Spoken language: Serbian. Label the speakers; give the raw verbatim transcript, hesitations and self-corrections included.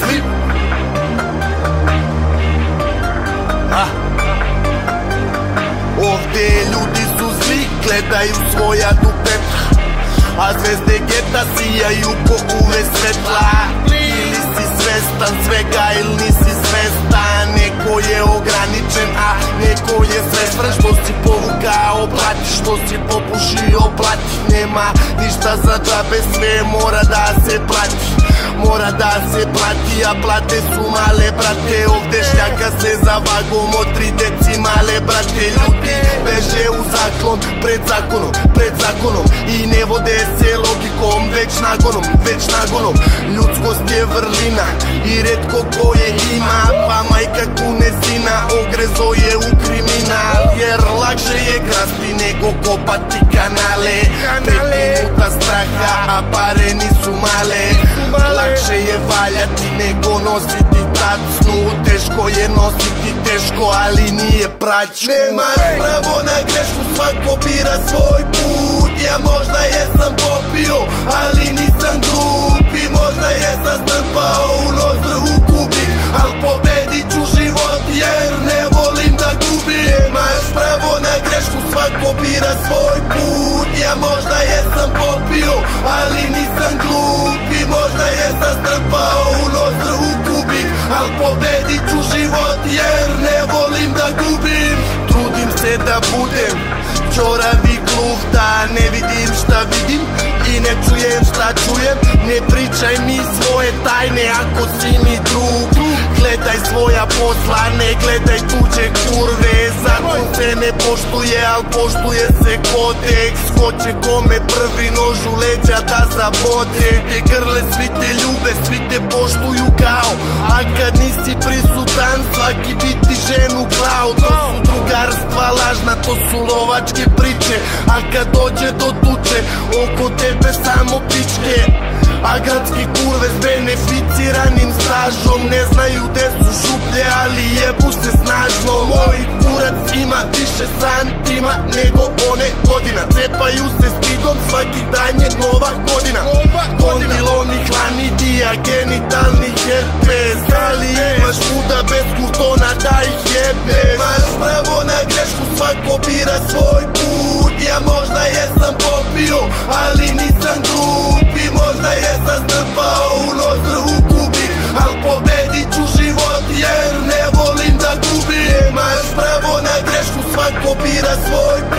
Speaker 1: svi. A ovdje ljudi su zli, gledaju svoja dupeta, a zvezde geta sijaju po uve svetla. Ili si svestan svega ili nisi svestan, neko je ograničen, a neko je svestan. Što si povukao plati, što si popušio plati. Nema ništa za džabe, sve mora da se plati. Mora da se plati, a plate su male, brate. Ovde šljaka se za vagom od tri decimale, brate. Ljudi beže u zaklon, pred zakonom, pred zakonom, i ne vode se logikom, već nagonom, već nagonom. Ljudskost je vrlina i retko ko je ima, pa majka kunezina ogrezo je u kriminal. Jer lakše je krasti nego kopati kanale. Pet minuta straha, a pare nisu male. Lakše je valjati nego nositi tacnu. Teško je nositi teško, ali nije praćku. Nemaš pravo na grešku, svako bira svoj put. Ja možda jesam popio, ali nisam glup. I možda jesam strpao u nos u kubik, al pobedit ću život jer ne volim da gubim. Nemaš pravo na grešku, svako bira svoj put. Ja možda jesam popio, ali nisam glup. I možda jesam strpao u nos u kubik, al pobedit ću život jer ne volim da gubim. Trudim se da budem čoravi gluh, da ne vidim šta vidim i ne čujem šta čujem. Ne pričaj mi svoje tajne ako si mi drug. Gledaj svoja posla, ne gledaj tuđe kurve. Zakon se ne poštuje, al poštuje se kodeks. Ko će kome prvi nož u leđa da zabode. Te grle svi te ljube, svi te poštuju kao, a kad nisi prisutan svaki bi ti ženu klao. To su drugarstva lažna, to su lovačke priče, a kad dođe do tuče oko tebe samo pičke. A gradski kurve s beneficiranim stažom ne znaju gde su šuplje, ali jebu se snažno. Moj kurac ima više santima nego one godina. Cepaju se stidom, svaki dan je nova godina. Kondiloni, hlamidija, genitalni herpes. Ali imaš muda bez kurtona da ih jebe. Nemaš pravo na grešku, svako bira svoj put. Ja možda jesam popio, ali nisam glup. I možda jesam strpao u nos u kubik, al pobedit ću život jer ne volim da gubim. Nemaš pravo na grešku, svako bira svoj put.